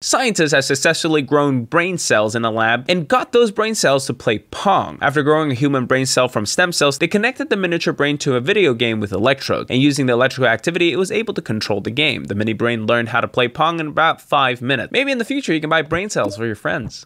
scientists have successfully grown brain cells in a lab and got those brain cells to play Pong. After growing a human brain cell from stem cells, they connected the miniature brain to a video game with electrodes, and using the electrical activity, it was able to control the game. The mini brain learned how to play Pong in about 5 minutes. Maybe in the future you can buy brain cells for your friends.